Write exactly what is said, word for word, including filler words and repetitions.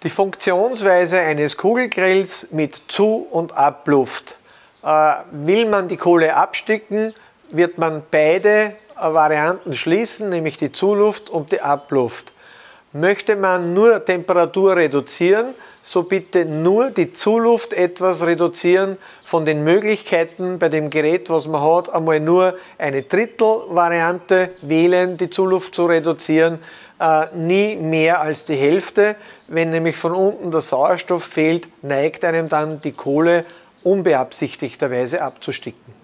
Die Funktionsweise eines Kugelgrills mit Zu- und Abluft. Äh, will man die Kohle absticken, wird man beide Varianten schließen, nämlich die Zuluft und die Abluft. Möchte man nur Temperatur reduzieren, so bitte nur die Zuluft etwas reduzieren. Von den Möglichkeiten bei dem Gerät, was man hat, einmal nur eine Drittel-Variante wählen, die Zuluft zu reduzieren. Äh, nie mehr als die Hälfte. Wenn nämlich von unten der Sauerstoff fehlt, neigt einem dann die Kohle unbeabsichtigterweise abzusticken.